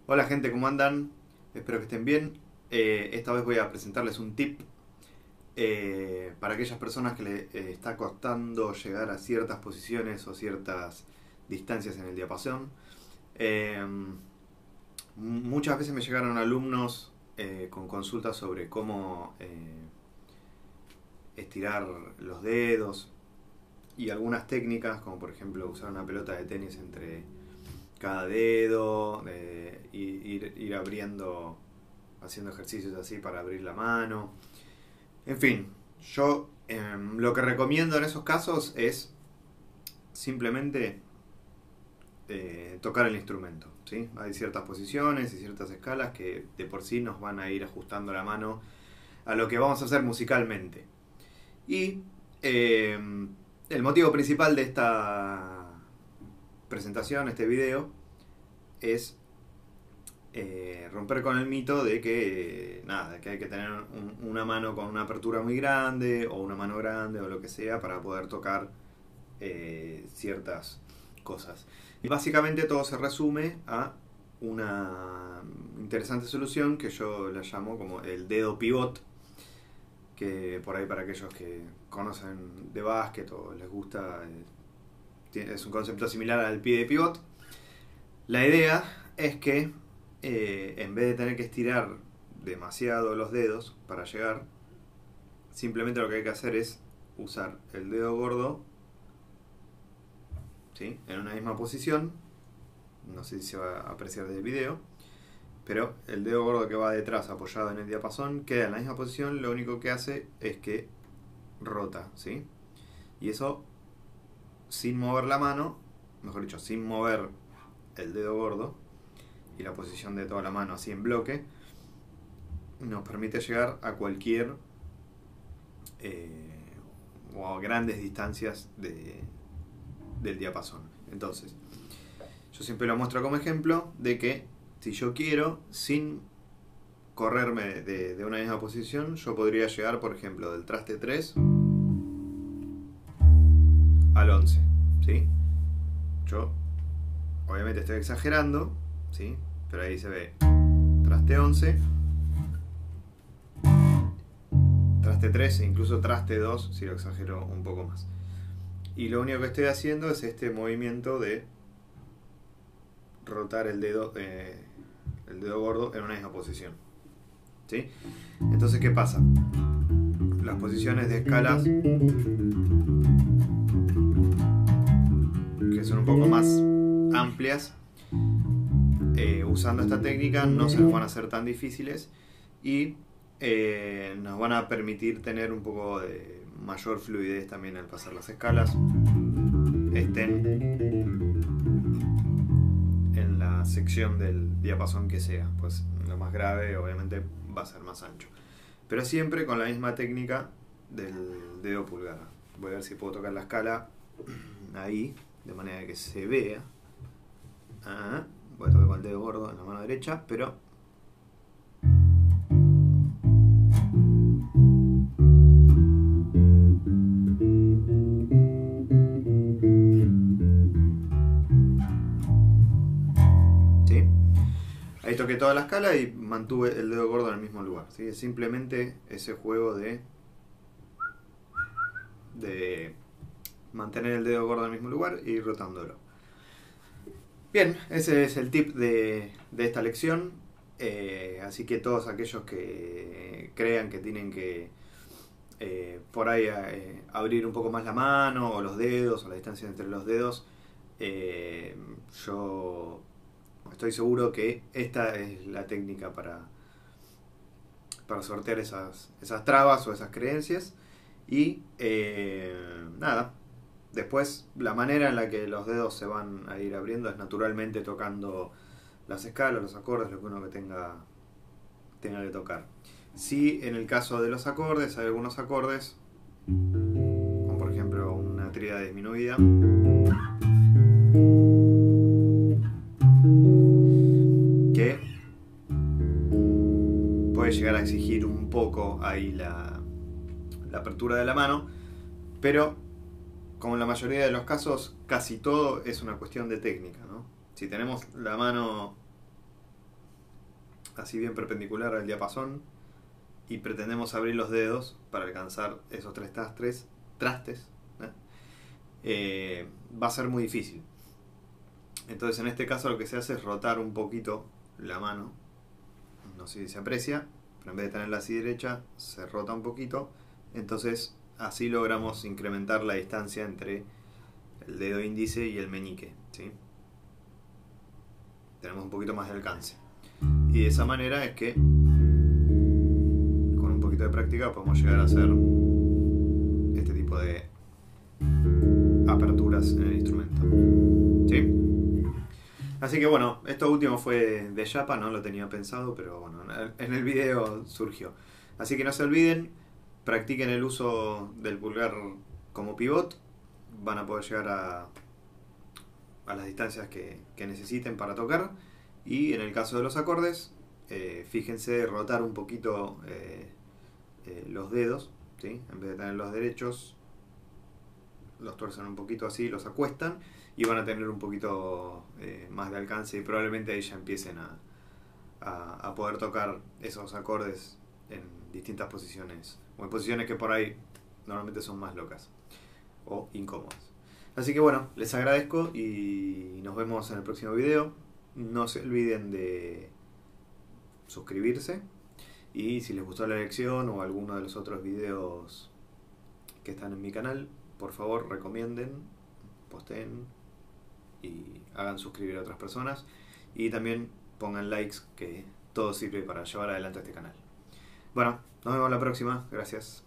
Hola gente, ¿cómo andan? Espero que estén bien. Esta vez voy a presentarles un tip para aquellas personas que le está costando llegar a ciertas posiciones o ciertas distancias en el diapasón. Eh, Muchas veces me llegaron alumnos con consultas sobre cómo estirar los dedos y algunas técnicas, como por ejemplo usar una pelota de tenis entre cada dedo, ir abriendo, haciendo ejercicios así para abrir la mano. En fin, yo lo que recomiendo en esos casos es simplemente tocar el instrumento. ¿Sí? Hay ciertas posiciones y ciertas escalas que de por sí nos van a ir ajustando la mano a lo que vamos a hacer musicalmente. Y el motivo principal de esta presentación, este video, es romper con el mito de que nada, que hay que tener una mano con una apertura muy grande o una mano grande o lo que sea para poder tocar ciertas cosas. Y básicamente todo se resume a una interesante solución que yo la llamo como el dedo pivot, que por ahí para aquellos que conocen de básquet o les gusta, es un concepto similar al pie de pivot. La idea es que en vez de tener que estirar demasiado los dedos para llegar, simplemente lo que hay que hacer es usar el dedo gordo, ¿sí?, en una misma posición. No sé si se va a apreciar del video, pero el dedo gordo que va detrás apoyado en el diapasón queda en la misma posición. Lo único que hace es que rota, ¿sí? Y eso sin mover la mano, mejor dicho, sin mover el dedo gordo y la posición de toda la mano así en bloque, nos permite llegar a cualquier o a grandes distancias del diapasón. Entonces, yo siempre lo muestro como ejemplo de que si yo quiero, sin correrme de una misma posición, yo podría llegar, por ejemplo, del traste 3 al 11, ¿sí? Yo obviamente estoy exagerando, ¿sí? Pero ahí se ve traste 11, traste 3 e incluso traste 2 si lo exagero un poco más. Y lo único que estoy haciendo es este movimiento de rotar el dedo gordo en una misma posición, ¿sí? Entonces, ¿qué pasa? Las posiciones de escalas que son un poco más amplias, usando esta técnica no se nos van a hacer tan difíciles y nos van a permitir tener un poco de mayor fluidez también al pasar las escalas, estén en la sección del diapasón que sea. Pues lo más grave obviamente va a ser más ancho, pero siempre con la misma técnica del dedo pulgar. Voy a ver si puedo tocar la escala ahí de manera que se vea. Voy a tocar con el dedo gordo en la mano derecha, pero ¿sí? Ahí toqué toda la escala y mantuve el dedo gordo en el mismo lugar, ¿sí? Es simplemente ese juego de mantener el dedo gordo en el mismo lugar y ir rotándolo. Bien, ese es el tip de esta lección. Así que todos aquellos que crean que tienen que por ahí abrir un poco más la mano o los dedos o la distancia entre los dedos, yo estoy seguro que esta es la técnica para sortear esas trabas o esas creencias. Y nada, después la manera en la que los dedos se van a ir abriendo es naturalmente tocando las escalas, los acordes, lo que uno que tenga que tocar. Si en el caso de los acordes hay algunos acordes, como por ejemplo una tríada disminuida, que puede llegar a exigir un poco ahí la apertura de la mano, pero como en la mayoría de los casos, casi todo es una cuestión de técnica, ¿no? Si tenemos la mano así bien perpendicular al diapasón, y pretendemos abrir los dedos para alcanzar esos tres trastes, va a ser muy difícil. Entonces en este caso lo que se hace es rotar un poquito la mano, no sé si se aprecia, pero en vez de tenerla así derecha, se rota un poquito, entonces así logramos incrementar la distancia entre el dedo índice y el meñique, ¿sí? Tenemos un poquito más de alcance. Y de esa manera es que con un poquito de práctica podemos llegar a hacer este tipo de aperturas en el instrumento, ¿sí? Así que bueno, esto último fue de chapa, no lo tenía pensado, pero bueno, en el video surgió. Así que no se olviden, practiquen el uso del pulgar como pivot, van a poder llegar a las distancias que necesiten para tocar. Y en el caso de los acordes, fíjense rotar un poquito los dedos, ¿sí? En vez de tenerlos derechos, los tuercen un poquito así, los acuestan y van a tener un poquito más de alcance, y probablemente ahí ya empiecen a poder tocar esos acordes en distintas posiciones, o en posiciones que por ahí normalmente son más locas o incómodas. Así que bueno, les agradezco y nos vemos en el próximo video. No se olviden de suscribirse, y si les gustó la lección o alguno de los otros videos que están en mi canal, por favor recomienden, posteen y hagan suscribir a otras personas, y también pongan likes, que todo sirve para llevar adelante este canal. Bueno, nos vemos la próxima. Gracias.